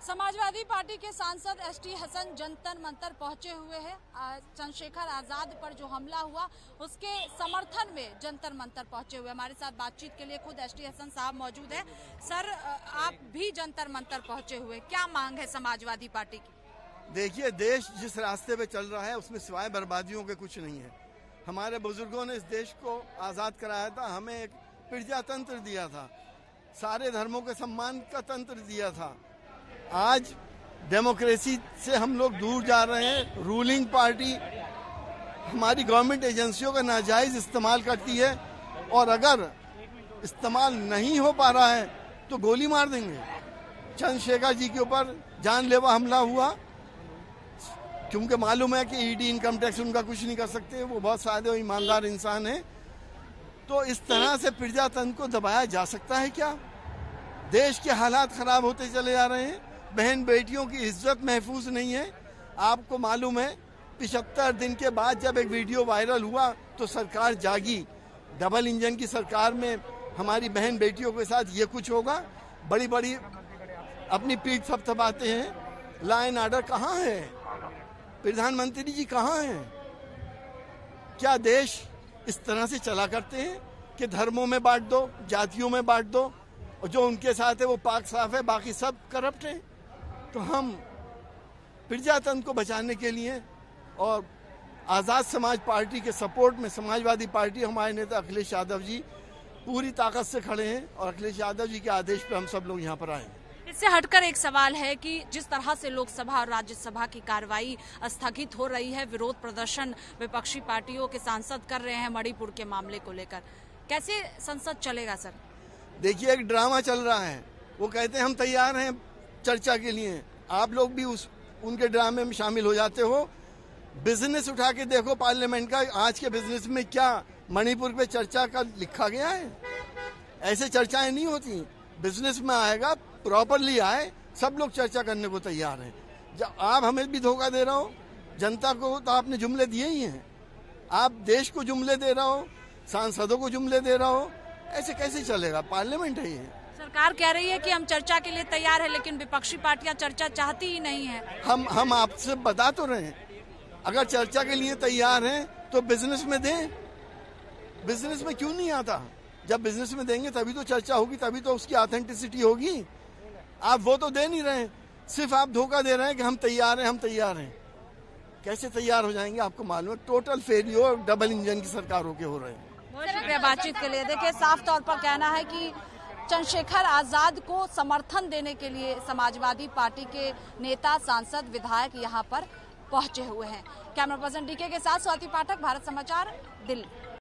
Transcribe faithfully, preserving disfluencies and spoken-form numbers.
Samajwadi party के सांसद S T Hasan Jantar Mantar पहुंचे हुए हैं। चंद्रशेखर आजाद पर जो हमला हुआ उसके समर्थन में जंतर मंतर पहुंचे हुए। हमारे साथ बातचीत के लिए खुद एस टी हसन साहब मौजूद हैं। सर, आप भी जंतर मंतर पहुंचे हुए, क्या मांग है समाजवादी पार्टी की? देखिए, देश जिस रास्ते पे चल रहा है उसमें सिवाय बर्बादियों के कुछ नहीं है। हमारे बुजुर्गों ने इस देश को आजाद कराया था, हमें एक प्रजातंत्र दिया था, सारे धर्मों के सम्मान का तंत्र दिया था। आज डेमोक्रेसी से हम लोग दूर जा रहे हैं। रूलिंग पार्टी हमारी गवर्नमेंट एजेंसियों का नाजायज इस्तेमाल करती है और अगर इस्तेमाल नहीं हो पा रहा है तो गोली मार देंगे। चंद्रशेखर जी के ऊपर जानलेवा हमला हुआ क्योंकि मालूम है कि ईडी इनकम टैक्स उनका कुछ नहीं कर सकते, वो बहुत सादे और ईमानदार इंसान है। तो इस तरह से प्रजातंत्र को दबाया जा सकता है क्या? देश के हालात खराब होते चले जा रहे हैं, बहन बेटियों की इज्जत महफूज नहीं है। आपको मालूम है पिछहत्तर दिन के बाद जब एक वीडियो वायरल हुआ तो सरकार जागी। डबल इंजन की सरकार में हमारी बहन बेटियों के साथ ये कुछ होगा? बड़ी बड़ी अपनी पीठ थपथपाते हैं। लॉ एंड ऑर्डर कहाँ है? प्रधानमंत्री जी कहाँ हैं? क्या देश इस तरह से चला करते हैं कि धर्मों में बांट दो, जातियों में बांट दो, और जो उनके साथ है वो पाक साफ है, बाकी सब करप्ट है? तो हम प्रजातंत्र को बचाने के लिए और आज़ाद समाज पार्टी के सपोर्ट में समाजवादी पार्टी, हमारे नेता अखिलेश यादव जी पूरी ताकत से खड़े हैं और अखिलेश यादव जी के आदेश पर हम सब लोग यहाँ पर आए हैं। इससे हटकर एक सवाल है कि जिस तरह से लोकसभा और राज्यसभा की कार्रवाई स्थगित हो रही है, विरोध प्रदर्शन विपक्षी पार्टियों के सांसद कर रहे हैं मणिपुर के मामले को लेकर, कैसे संसद चलेगा सर? देखिए, एक ड्रामा चल रहा है। वो कहते हैं हम तैयार हैं चर्चा के लिए, आप लोग भी उस उनके ड्रामे में शामिल हो जाते हो। बिजनेस उठा के देखो पार्लियामेंट का, आज के बिजनेस में क्या मणिपुर पे चर्चा का लिखा गया है? ऐसे चर्चाएं नहीं होती। बिजनेस में आएगा, प्रॉपरली आए, सब लोग चर्चा करने को तैयार हैं। जब आप हमें भी धोखा दे रहे हो, जनता को तो आपने जुमले दिए ही हैं। आप देश को जुमले दे रहे हो, सांसदों को जुमले दे रहे हो, ऐसे कैसे चलेगा? पार्लियामेंट है ये। सरकार कह रही है कि हम चर्चा के लिए तैयार है, लेकिन विपक्षी पार्टियां चर्चा चाहती ही नहीं है। हम हम आपसे बता तो रहे हैं, अगर चर्चा के लिए तैयार हैं तो बिजनेस में दें। बिजनेस में क्यों नहीं आता? जब बिजनेस में देंगे तभी तो चर्चा होगी, तभी तो उसकी ऑथेंटिसिटी होगी। आप वो तो दे नहीं रहे, सिर्फ आप धोखा दे रहे हैं कि हम तैयार हैं, हम तैयार हैं। कैसे तैयार हो जाएंगे? आपको मालूम है टोटल फेलियर डबल इंजन की सरकारों के हो रहे हैं। बहुत शुक्रिया बातचीत के लिए। देखिए, साफ तौर पर कहना है कि चंद्रशेखर आजाद को समर्थन देने के लिए समाजवादी पार्टी के नेता, सांसद, विधायक यहाँ पर पहुंचे हुए हैं। कैमरा पर्सन डीके के साथ स्वाति पाठक, भारत समाचार, दिल्ली।